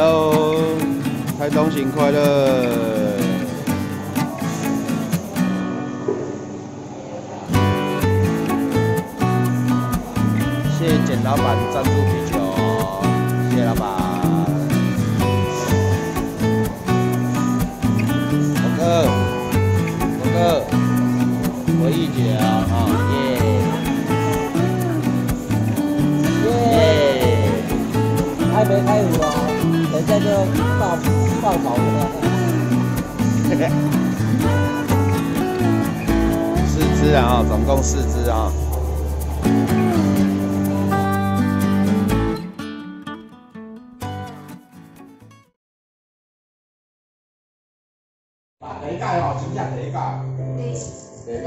Hello， 台东行快乐！谢谢简老板赞助啤酒，谢谢老板。我哥，我一姐啊，耶！ 还没开舞哦，等一下就爆头了。 4只啊，总共4只啊。 第一屆哦，真正第一屆。第一屆，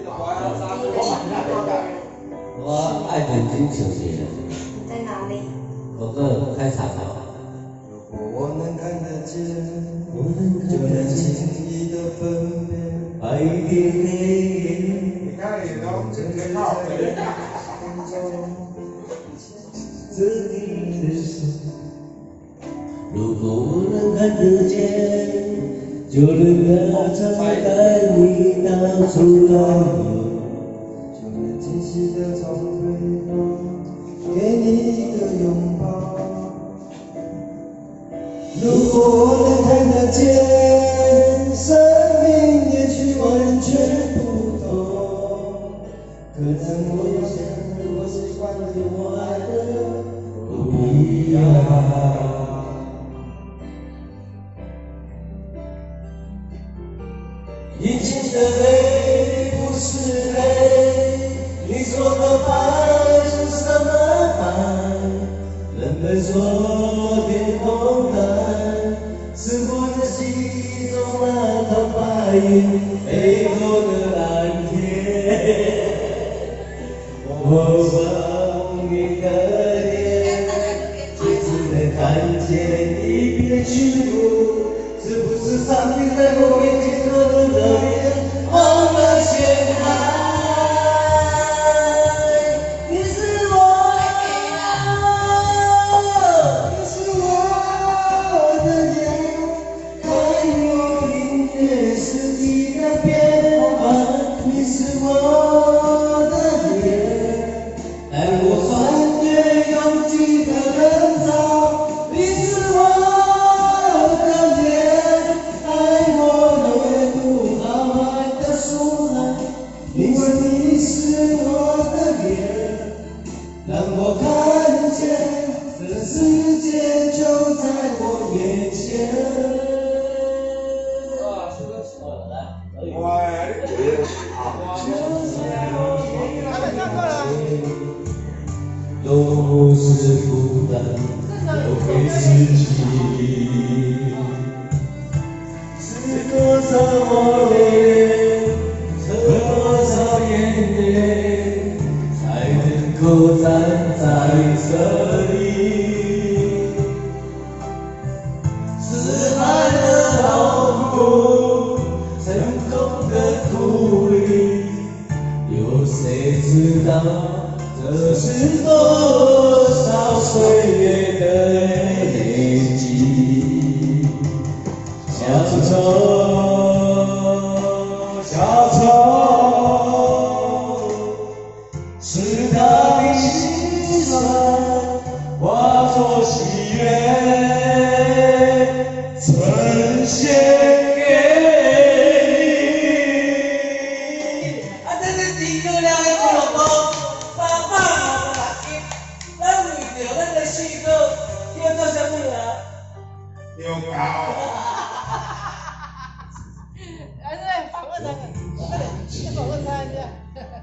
我爱本金球鞋。 在哪里？ 我哥开场了。 我能看得见，就能轻易的分辨白天黑夜。 你看你都真天靠北。 自己的手，如果我能看得见，就能拉长带你到处来游，就能清晰的从背后给你一个拥抱。如果我能看得见，生命也许完全不同，可能我有些我习惯了我爱的不一样。以前的泪不是泪，你说的白是什么白？人们说天空蓝，是我的心中那条白云飞过的蓝天。我望你的脸，就只能看见一片虚无，是不是上帝在我面前多了热烈，忘了现在？你是我。 你是我的脸，带我穿越拥挤的人潮。你是我的脸，爱我也不好爱的出来，因为你是我的脸，让我看见这世界就在我眼前。 都是孤单，留给自己。是多少磨练，喝多少眼泪，才能够站在这里？失败的痛苦，成功的鼓励，有谁知道？ 这是多少岁月的累积？小丑，小丑，是他的心酸化作喜悦，呈现给你。啊，这是第2辆的广播。 有高。 访问他，先访问他一下。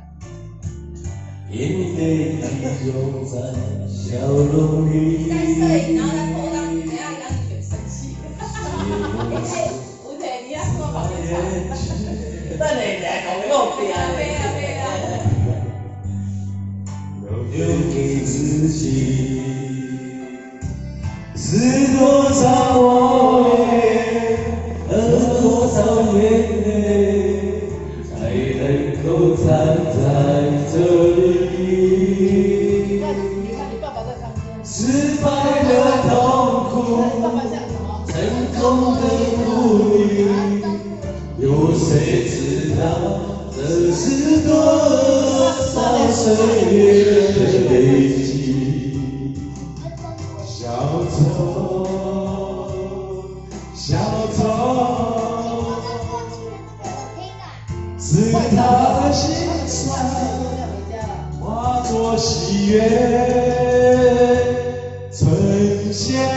眼泪集中在笑容里。 在摄影，然后再拖上，等下让你很生气。吴姐，你要说访问他。 等下来同我拼留给自己。 是多少磨练，喝多少眼泪，才能够站在这里？ 你看你爸爸在唱歌。 失败的痛苦。 有谁知道这是多少岁月的累积？小偷，小偷，是他的心酸，化作喜悦，呈现